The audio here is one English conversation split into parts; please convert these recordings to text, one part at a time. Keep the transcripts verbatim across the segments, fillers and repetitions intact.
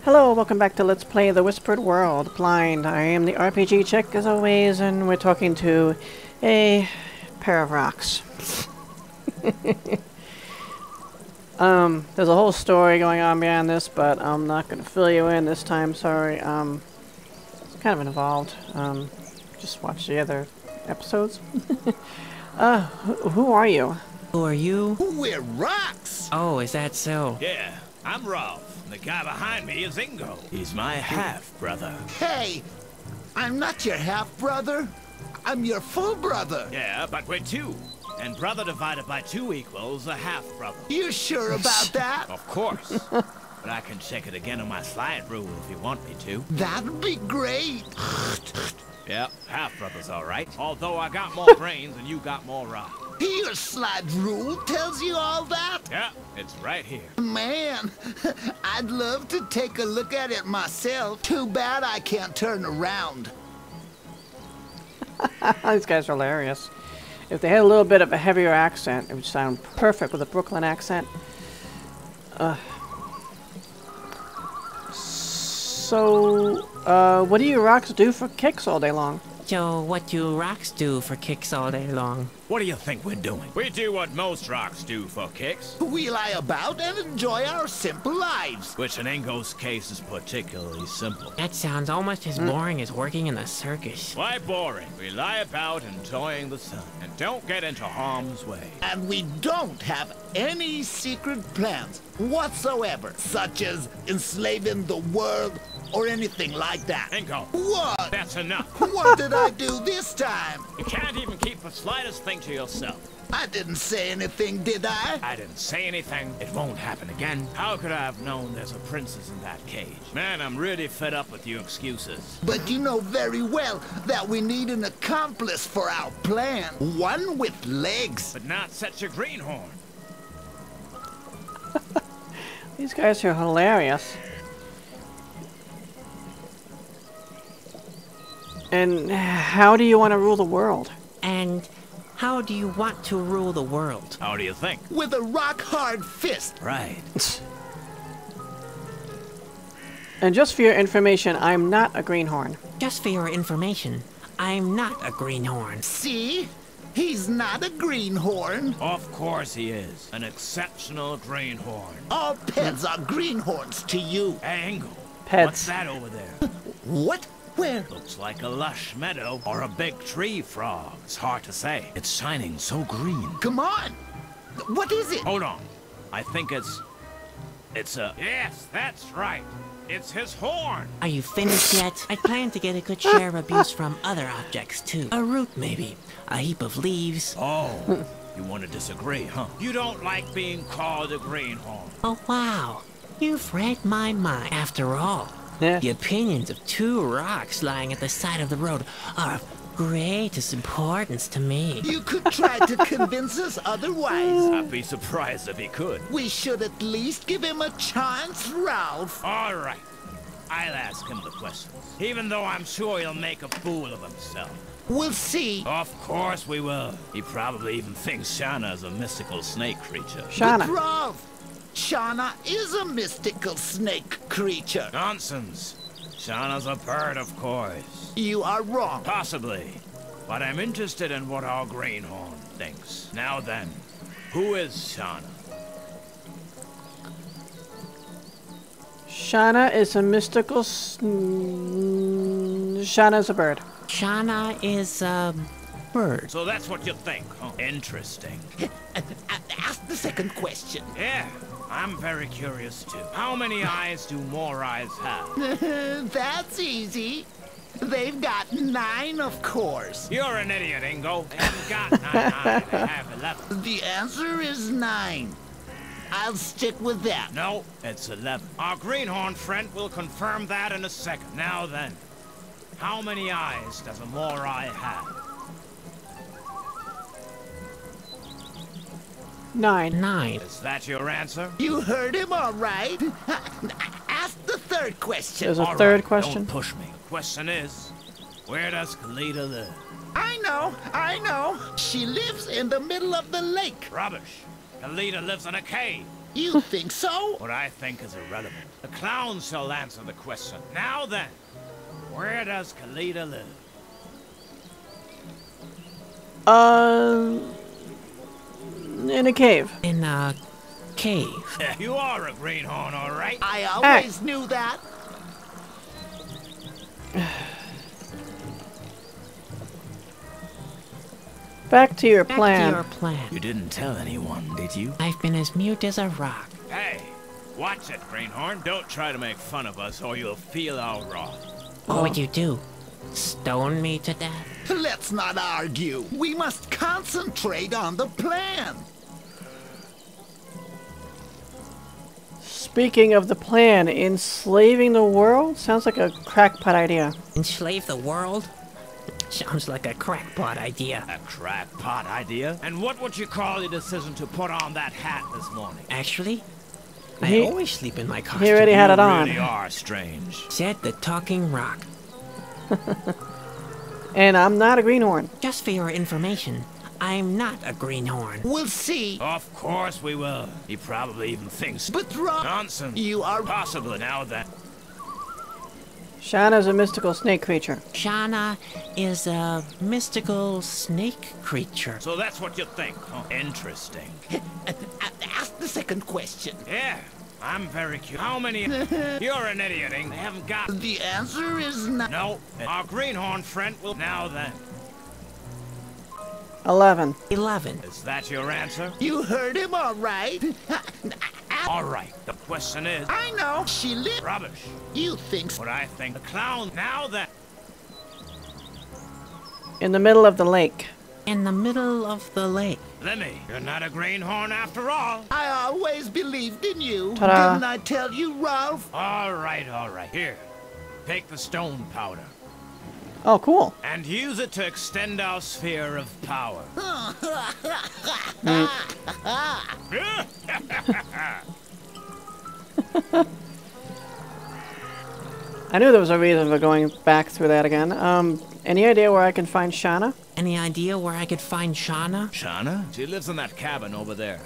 Hello, welcome back to Let's Play The Whispered World Blind. I am the R P G chick, as always, and we're talking to a pair of rocks. um, there's a whole story going on behind this, but I'm not going to fill you in this time, sorry. Um, it's kind of involved. Um, just watch the other episodes. uh, wh who are you? Who are you? We're rocks! Oh, is that so? Yeah, I'm Ralv. The guy behind me is Yngo. He's my half-brother. Hey, I'm not your half-brother. I'm your full brother. Yeah, but we're two. And brother divided by two equals a half-brother. You sure about that? Of course. But I can check it again on my slide rule if you want me to. That'd be great. Yep, half-brother's all right. Although I got more brains and you got more rock. Your slide rule tells you all that? Yeah, it's right here. Man, I'd love to take a look at it myself. Too bad I can't turn around. These guys are hilarious. If they had a little bit of a heavier accent, it would sound perfect with a Brooklyn accent. Uh, so, uh, what do you rocks do for kicks all day long? So, what do rocks do for kicks all day long? What do you think we're doing? We do what most rocks do for kicks. We lie about and enjoy our simple lives. Which in Ingo's case is particularly simple. That sounds almost as boring as working in the circus. Why boring? We lie about enjoying the sun and don't get into harm's way. And we don't have any secret plans whatsoever, such as enslaving the world or anything like that. Yngo. What? That's enough. What did I do this time? You can't even keep the slightest thing to yourself. I didn't say anything, did I? I didn't say anything. It won't happen again. How could I have known there's a princess in that cage? Man, I'm really fed up with your excuses. But you know very well that we need an accomplice for our plan. One with legs. But not such a greenhorn. These guys are hilarious. And how do you want to rule the world? And how do you want to rule the world? How do you think? With a rock-hard fist. Right. And just for your information, I'm not a greenhorn. Just for your information, I'm not a greenhorn. See? He's not a greenhorn. Of course he is. An exceptional greenhorn. All pets are greenhorns to you. Hey, Yngo. Pets. What's that over there? What? Where? Looks like a lush meadow or a big tree frog. It's hard to say. It's shining so green. Come on. What is it? Hold on. I think it's... It's a... Yes, that's right. It's his horn. Are you finished yet? I plan to get a good share of abuse from other objects, too. A root, maybe. A heap of leaves. Oh, you want to disagree, huh? You don't like being called a greenhorn. Oh, wow. You've read my mind. After all, Yeah. the opinions of two rocks lying at the side of the road are of greatest importance to me. You could try to convince us otherwise. I'd be surprised if he could. We should at least give him a chance, Ralph. All right. I'll ask him the questions, even though I'm sure he'll make a fool of himself. We'll see. Of course we will. He probably even thinks Shana is a mystical snake creature. But Shauna. Ralph, Shauna is a mystical snake creature. Nonsense. Shana's a bird, of course. You are wrong. Possibly. But I'm interested in what our greenhorn thinks. Now then, who is Shana? Shauna is a mystical... S Shauna's a bird. Shauna is a bird. So that's what you think, huh? Interesting. Ask the second question. Yeah, I'm very curious too. How many eyes do more eyes have? That's easy. They've got nine, of course. You're an idiot, Yngo. They haven't got nine eyes, they have eleven. The answer is nine. I'll stick with that. No, it's eleven. Our greenhorn friend will confirm that in a second. Now then, how many eyes does a more eye have? Nine. Nine. Is that your answer? You heard him all right. Ask the third question. There's a All third right, question. Don't push me. Question is, where does Kalita live? I know, I know. She lives in the middle of the lake. Rubbish. Kalita lives in a cave. You think so? What I think is irrelevant. The clown shall answer the question. Now then, where does Kalita live? Uh, in a cave. In a cave. You are a greenhorn, all right? I always knew that. Back to your Back plan. to your plan. You didn't tell anyone, did you? I've been as mute as a rock. Hey, watch it, greenhorn. Don't try to make fun of us or you'll feel our wrath. What would you do? Stone me to death? Let's not argue. We must concentrate on the plan. Speaking of the plan, enslaving the world sounds like a crackpot idea. Enslave the world? Sounds like a crackpot idea. A crackpot idea? And what would you call your decision to put on that hat this morning? Actually, He- I always sleep in my costume. He already had it You on. really are strange. Said the talking rock. And I'm not a greenhorn. Just for your information, I'm not a greenhorn. We'll see. Of course we will. He probably even thinks. But Rob, Nonsense. you are Possibly now then. Shauna's a mystical snake creature. Shauna is a mystical snake creature. So that's what you think, huh? Interesting. Ask the second question. Yeah, I'm very curious. How many... You're an idiot, Yngo. They haven't got... The answer is not. No, our greenhorn friend will... Now then, Eleven. Eleven. is that your answer? You heard him all right. All right, the question is... I know. She lived. Rubbish. You think so? What I think. The clown. Now then. In the middle of the lake. In the middle of the lake. Lemmy, you're not a greenhorn after all. I always believed in you. Ta-da. Didn't I tell you, Ralv? All right, all right. Here, take the stone powder. Oh, cool. And use it to extend our sphere of power. I knew there was a reason for going back through that again. Um, any idea where I can find Shauna? Any idea where I could find Shauna? Shauna? She lives in that cabin over there.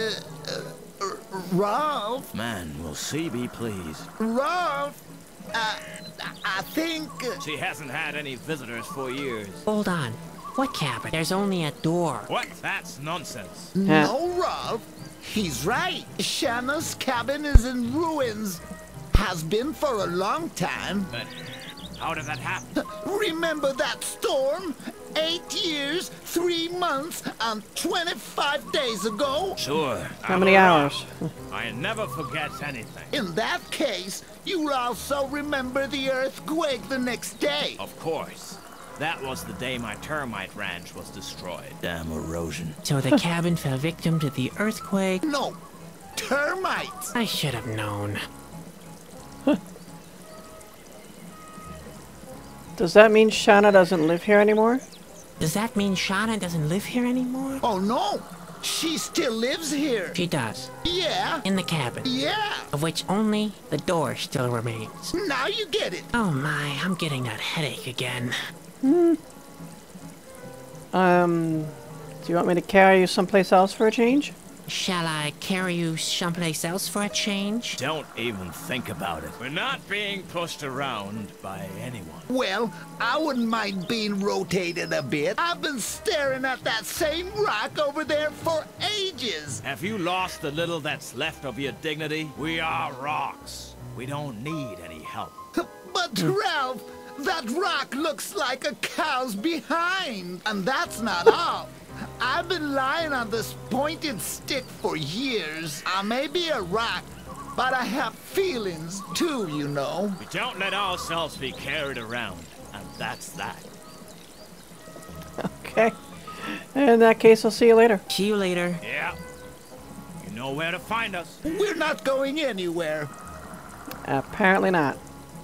Ralv? Man, will she be pleased. Ralv? Uh, I think. uh, She hasn't had any visitors for years. Hold on. What cabin? There's only a door. What? That's nonsense. Yeah. No, Ralv. He's right. Shanna's cabin is in ruins. Has been for a long time. But how did that happen? Remember that storm? Eight years, three months, and twenty-five days ago? Sure. How I'm many around. hours? I never forget anything. In that case, you will also remember the earthquake the next day. Of course. That was the day my termite ranch was destroyed. Damn erosion. So the cabin fell victim to the earthquake. No, termites. I should have known. Does that mean Shauna doesn't live here anymore? Does that mean Shauna doesn't live here anymore? Oh no, she still lives here. She does. Yeah, In the cabin. yeah. Of which only the door still remains. Now you get it. Oh my, I'm getting that headache again. Um, do you want me to carry you someplace else for a change? Shall I carry you someplace else for a change? Don't even think about it. We're not being pushed around by anyone. Well, I wouldn't mind being rotated a bit. I've been staring at that same rock over there for ages. Have you lost the little that's left of your dignity? We are rocks. We don't need any help. But Ralph, that rock looks like a cow's behind. And that's not all. I've been lying on this pointed stick for years. I may be a rock, but I have feelings too, you know. We don't let ourselves be carried around, and that's that. Okay. In that case, I'll see you later. See you later. Yeah. You know where to find us. We're not going anywhere. Apparently not.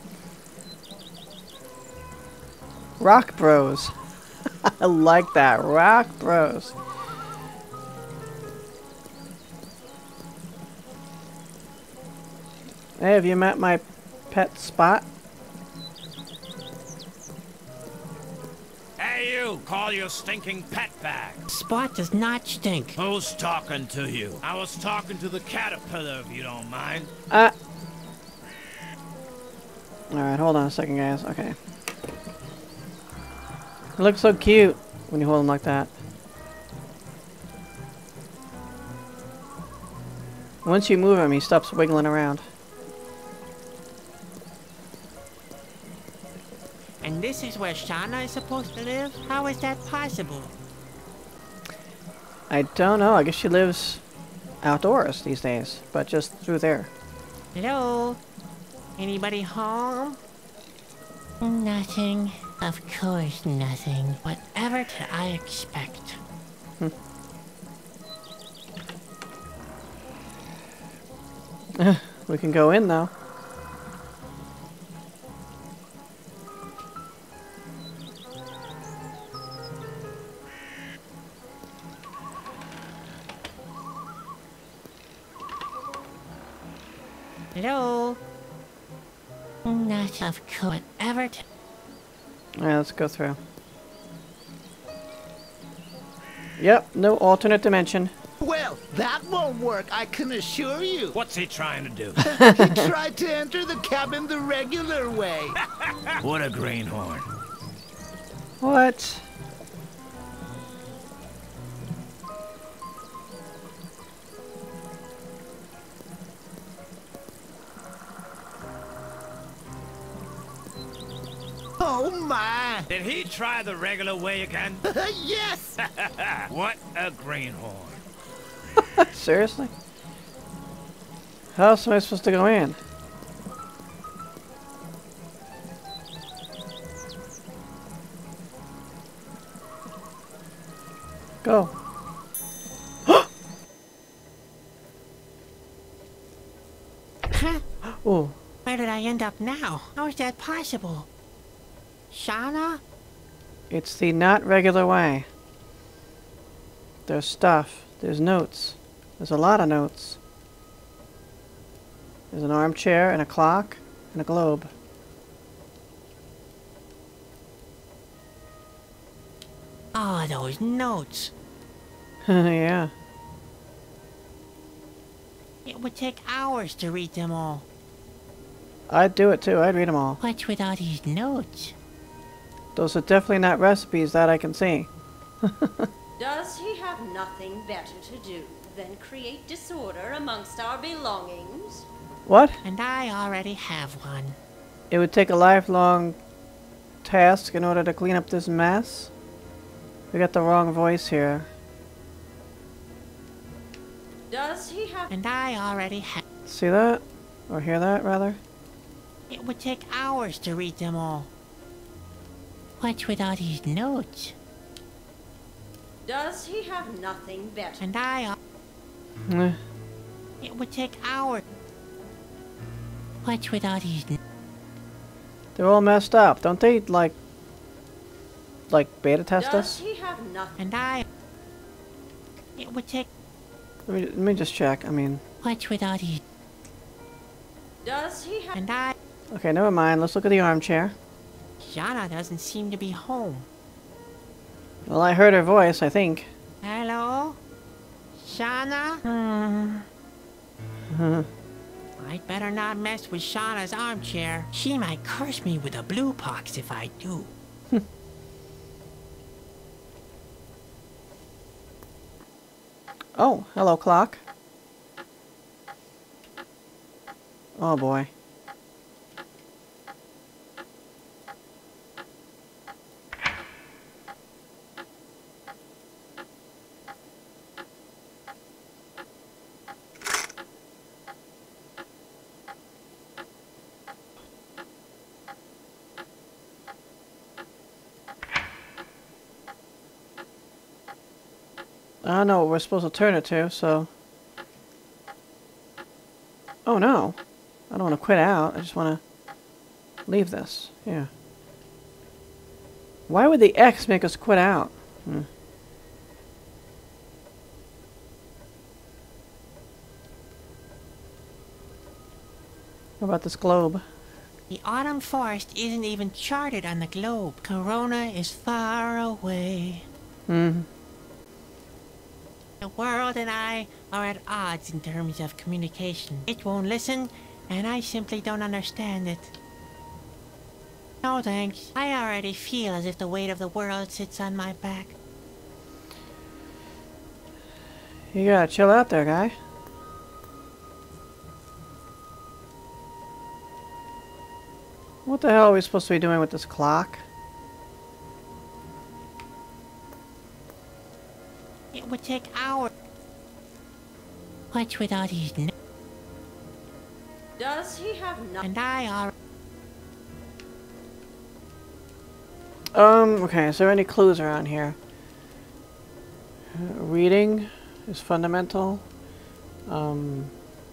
Rock Bros. I like that. Rock Bros. Hey, have you met my pet Spot? Hey, you! you call your stinking pet back? Spot does not stink. Who's talking to you? I was talking to the caterpillar, if you don't mind. Ah. Alright, hold on a second, guys. Okay. It looks so cute when you hold him like that. Once you move him, he stops wiggling around. And this is where Shauna is supposed to live? How is that possible? I don't know. I guess she lives outdoors these days, but just through there. Hello? Anybody home? Nothing. Of course nothing. Whatever did I expect? Hmm. We can go in now. Hello? Not of course. Whatever. Alright, let's go through. Yep, no alternate dimension. Well, that won't work, I can assure you. What's he trying to do? He tried to enter the cabin the regular way. What a greenhorn. What? Oh my! Did he try the regular way again? Yes! What a greenhorn. Seriously? How else am I supposed to go in? Go. Huh? Oh, Where did I end up now? How is that possible? Shauna? it's the not regular way. There's stuff. There's notes. There's a lot of notes. There's an armchair and a clock and a globe. Oh, those notes. Yeah. It would take hours to read them all. I'd do it too. I'd read them all. What's with all these notes? Those are definitely not recipes that I can see. Does he have nothing better to do than create disorder amongst our belongings? What? And I already have one. It would take a lifelong task in order to clean up this mess? We got the wrong voice here. Does he have... And I already have... See that? Or hear that, rather? It would take hours to read them all. What's with all these notes? Does he have nothing better? And I... Eh. It would take hours. What's with all these... They're all messed up. Don't they, like... Like, beta test Does us? he have nothing? And I... It would take... Let me, let me just check. I mean... What's with all these... Does he have... And I... Okay, never mind. Let's look at the armchair. Shauna doesn't seem to be home. Well, I heard her voice, I think. Hello? Shauna? Uh, I'd better not mess with Shauna's armchair. She might curse me with a blue pox if I do. oh, hello, clock. Oh, boy. I don't know what we're supposed to turn it to, so... Oh no! I don't want to quit out, I just want to leave this. Yeah. Why would the X make us quit out? Hmm. How about this globe? The autumn forest isn't even charted on the globe. Corona is far away. Hmm. The world and I are at odds in terms of communication. It won't listen, and I simply don't understand it. No thanks. I already feel as if the weight of the world sits on my back. You gotta chill out there, guy. What the hell are we supposed to be doing with this clock? It would take hours. What's with all these n- Does he have nothing? And I are. Um, okay, is there any clues around here? Uh, reading is fundamental. Um...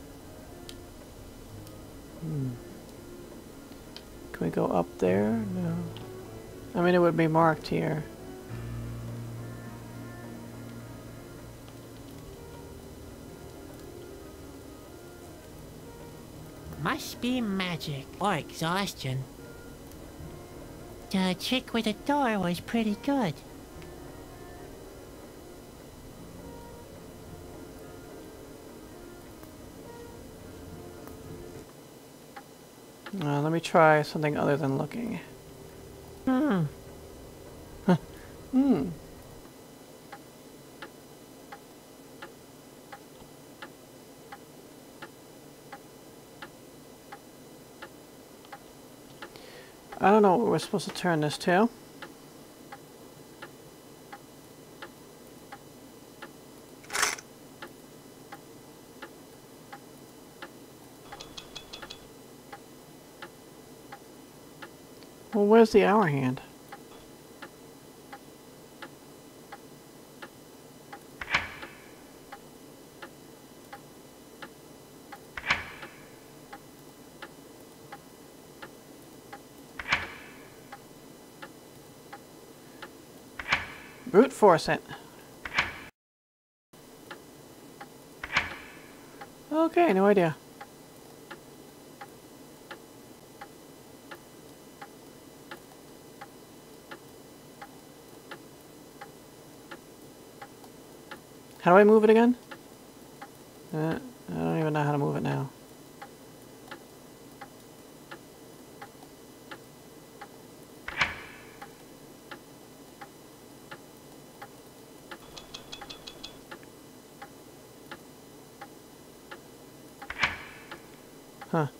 Hmm. Can we go up there? No. I mean, it would be marked here. Must be magic or exhaustion. The trick with the door was pretty good. Uh, let me try something other than looking. Hmm. Hmm. I don't know what we're supposed to turn this to. Well, where's the hour hand? Brute force it. Okay, no idea. How do I move it again? Uh, I don't even know how to move it now. Huh.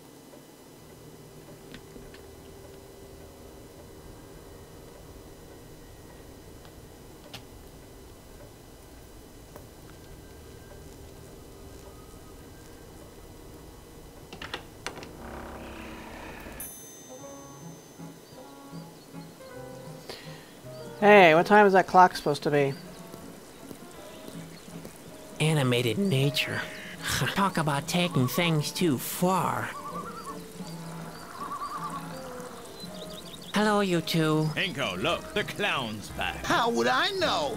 Hey, what time is that clock supposed to be? Animated nature. Talk about taking things too far. Hello, you two. Yngo, look, the clown's back. How would I know?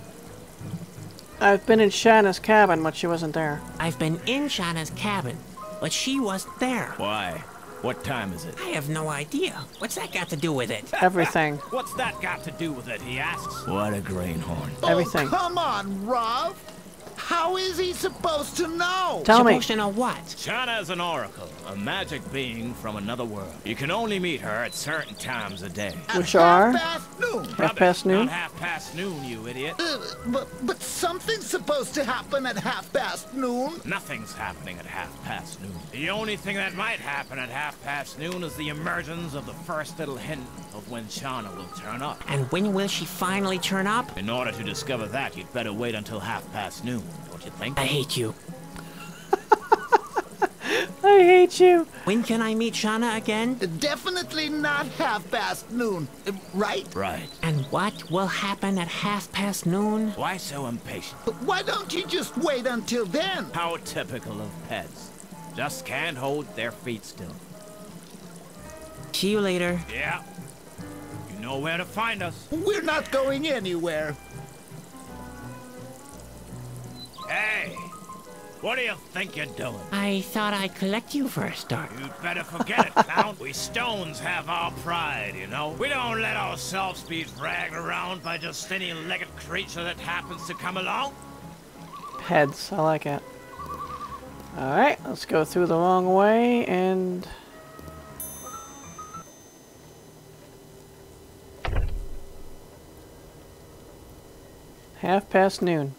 I've been in Shanna's cabin, but she wasn't there. I've been in Shanna's cabin, but she wasn't there. Why? What time is it? I have no idea. What's that got to do with it? Everything. What's that got to do with it, he asks? What a greenhorn. Everything. Oh, come on, Ralv. How is he supposed to know? Tell me. Supposed to know what? Shana is an oracle, a magic being from another world. You can only meet her at certain times a day. Which are? Half past noon. Half past noon? Not half past noon, you idiot. Uh, but, but something's supposed to happen at half past noon. Nothing's happening at half past noon. The only thing that might happen at half past noon is the emergence of the first little hint of when Shana will turn up. And when will she finally turn up? In order to discover that, you'd better wait until half past noon, don't you think? I hate you. I hate you. When can I meet Shana again? Definitely not half past noon, uh, right? Right. And what will happen at half past noon? Why so impatient? Why don't you just wait until then? How typical of pets. Just can't hold their feet still. See you later. Yeah. You know where to find us. We're not going anywhere. Hey! What do you think you're doing? I thought I'd collect you for a start. You'd better forget it, clown. We stones have our pride, you know? We don't let ourselves be dragged around by just any legged creature that happens to come along. Heads, I like it. Alright, let's go through the wrong way and... half past noon.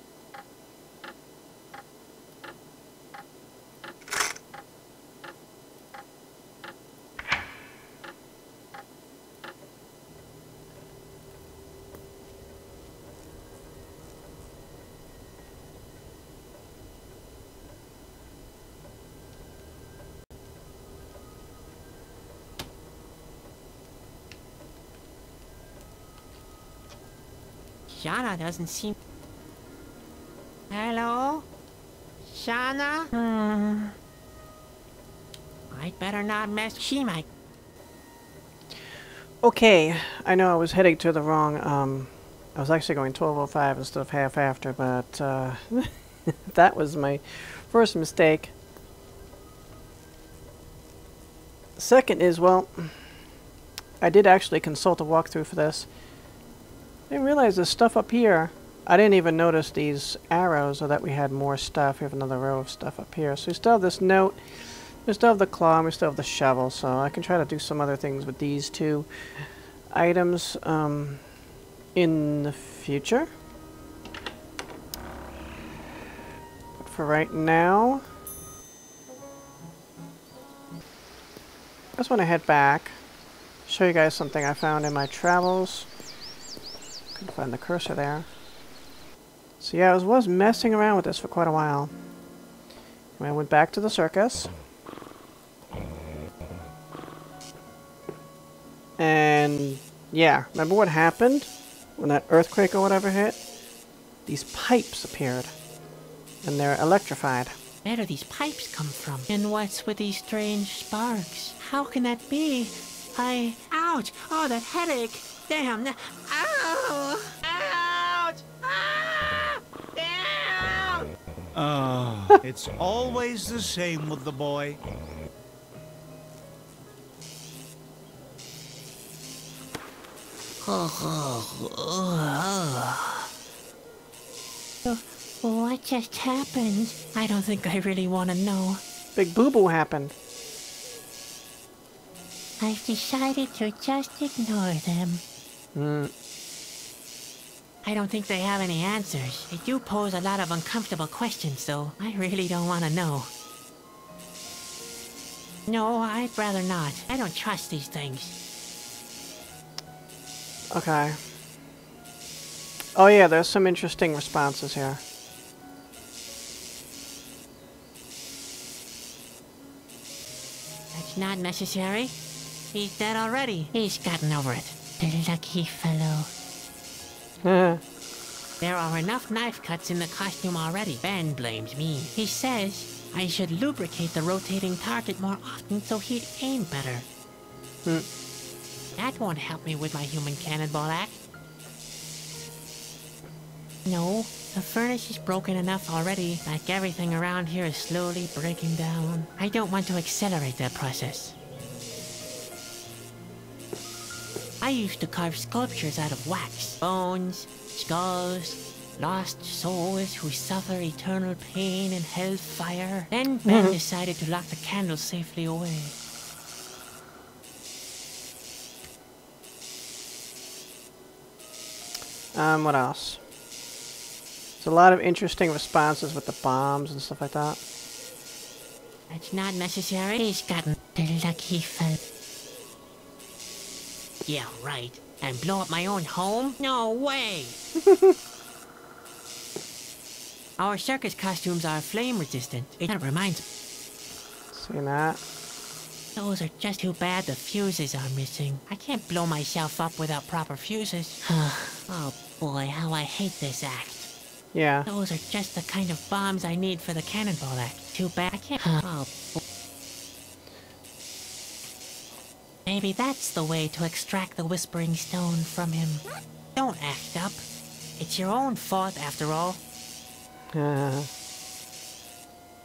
Shauna doesn't seem... Hello? Shauna? Hmm. I'd better not mess... She might... Okay, I know I was heading to the wrong, um... I was actually going twelve oh five instead of half after, but, uh... that was my first mistake. Second is, well... I did actually consult a walkthrough for this. I didn't realize there's stuff up here. I didn't even notice these arrows or that we had more stuff. We have another row of stuff up here. So we still have this note. We still have the claw and we still have the shovel. So I can try to do some other things with these two items um, in the future. But for right now, I just want to head back. Show you guys something I found in my travels. Couldn't find the cursor there. So yeah, I was, was messing around with this for quite a while. And I went back to the circus. And yeah, remember what happened when that earthquake or whatever hit? These pipes appeared. And they're electrified. Where do these pipes come from? And what's with these strange sparks? How can that be? I... Ouch! Oh, that headache! Damn! Ow! Ouch! Ah! Damn! Oh, it's always the same with the boy. What just happened? I don't think I really want to know. Big boo-boo happened. I've decided to just ignore them. Mm. I don't think they have any answers. They do pose a lot of uncomfortable questions, though. I really don't want to know. No, I'd rather not. I don't trust these things. Okay. Oh yeah, there's some interesting responses here. That's not necessary. He's dead already. He's gotten over it. The lucky fellow. There are enough knife cuts in the costume already. Ben blames me. He says I should lubricate the rotating target more often so he'd aim better. Hmm. That won't help me with my human cannonball act. No, the furnace is broken enough already. Like everything around here is slowly breaking down. I don't want to accelerate that process. I used to carve sculptures out of wax. Bones, skulls, lost souls who suffer eternal pain in hellfire. Then Ben Mm-hmm. decided to lock the candle safely away. Um, what else? There's a lot of interesting responses with the bombs and stuff like that. That's not necessary. He's gotten the lucky fellow. Yeah, right. And blow up my own home? No way! Our circus costumes are flame resistant. It kind of reminds me. Seen that? Those are just too bad the fuses are missing. I can't blow myself up without proper fuses. Oh boy, how I hate this act. Yeah. Those are just the kind of bombs I need for the cannonball act. Too bad I can't. Oh boy. Maybe that's the way to extract the Whispering Stone from him. Don't act up. It's your own fault, after all. Uh,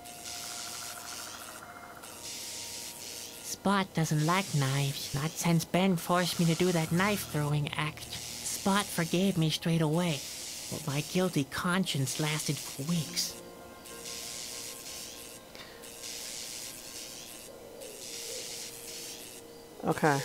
Spot doesn't like knives, not since Ben forced me to do that knife-throwing act. Spot forgave me straight away, but my guilty conscience lasted for weeks. Okay.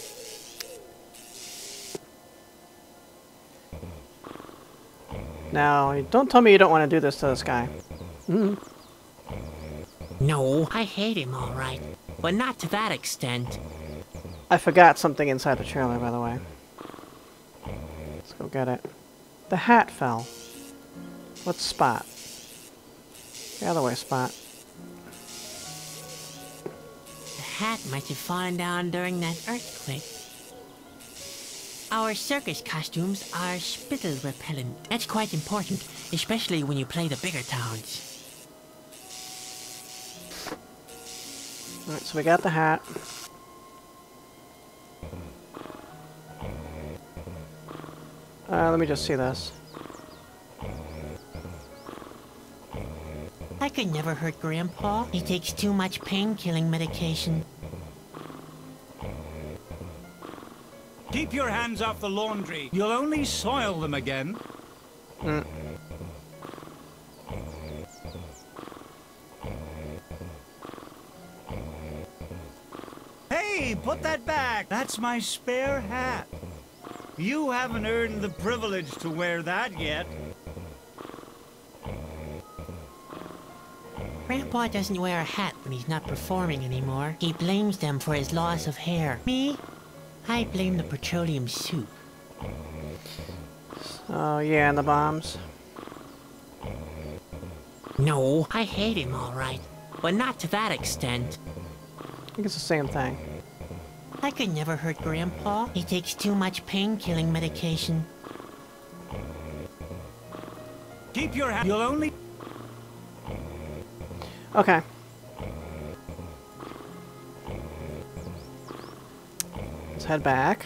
Now, don't tell me you don't want to do this to this guy. Mm. No, I hate him all right, but not to that extent. I forgot something inside the trailer, by the way. Let's go get it. The hat fell. What's Spot? The other way, Spot. The hat might have fallen down during that earthquake. Our circus costumes are spittle repellent. That's quite important, especially when you play the bigger towns. Alright, so we got the hat. Uh, let me just see this. I could never hurt Grandpa. He takes too much pain-killing medication. Keep your hands off the laundry. You'll only soil them again. Mm. Hey, put that back. That's my spare hat. You haven't earned the privilege to wear that yet. Grandpa doesn't wear a hat when he's not performing anymore. He blames them for his loss of hair. Me? I blame the petroleum soup. Oh, yeah, and the bombs. No, I hate him all right, but not to that extent. I think it's the same thing. I could never hurt Grandpa. He takes too much pain-killing medication. Keep your hand. You'll only. Okay. Let's head back.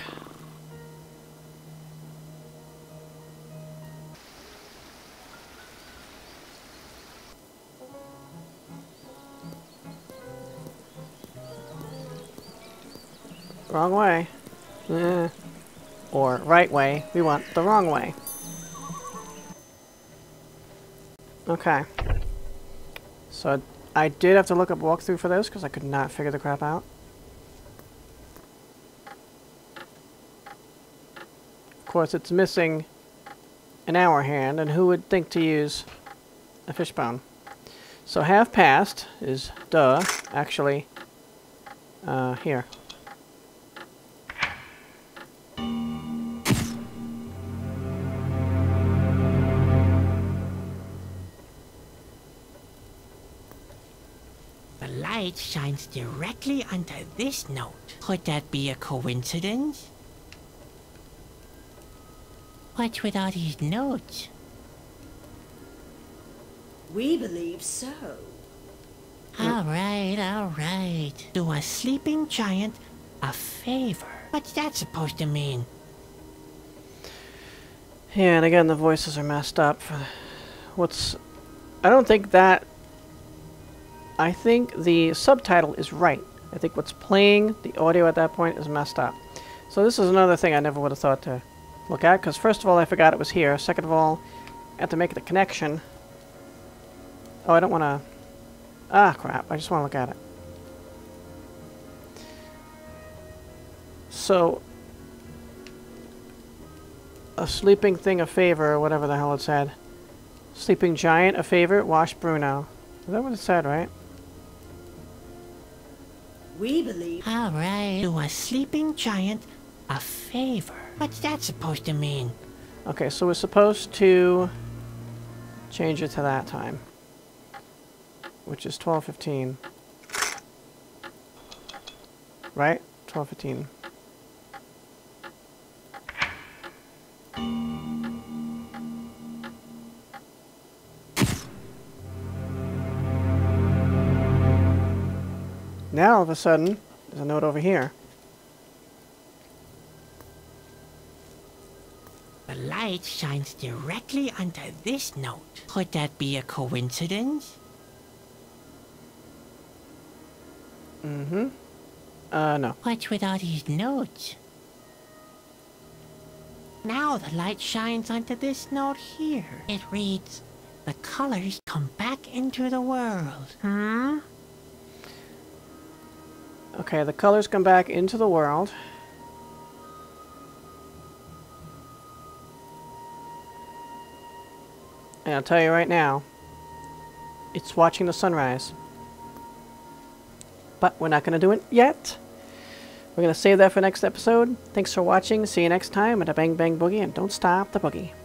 Wrong way. Eh. Or right way. We want the wrong way. Okay. So I did have to look up walkthrough for this because I could not figure the crap out. Of course, it's missing an hour hand, and who would think to use a fishbone? So half past is duh, actually, uh, here. The light shines directly onto this note. Could that be a coincidence? What's with all these notes? We believe so. All right, all right. Do a sleeping giant a favor. What's that supposed to mean? Yeah, and again, the voices are messed up. For what's... I don't think that... I think the subtitle is right. I think what's playing, the audio at that point, is messed up. So this is another thing I never would have thought to look at, because first of all, I forgot it was here. Second of all, I have to make the connection. Oh, I don't want to... Ah, crap. I just want to look at it. So... A sleeping thing a favor, or whatever the hell it said. Sleeping giant a favor, wash Bruno. Is that what it said, right? We believe... All right. Do a sleeping giant a favor. What's that supposed to mean? Okay, so we're supposed to change it to that time, which is twelve fifteen. Right? twelve fifteen. Now, all of a sudden, there's a note over here. The light shines directly onto this note. Could that be a coincidence? Mm-hmm. Uh, no. What's with all these notes? Now the light shines onto this note here. It reads, "The colors come back into the world." Hmm? Okay, the colors come back into the world. And I'll tell you right now, it's watching the sunrise. But we're not going to do it yet. We're going to save that for next episode. Thanks for watching. See you next time at a Bang Bang Boogie, and don't stop the boogie.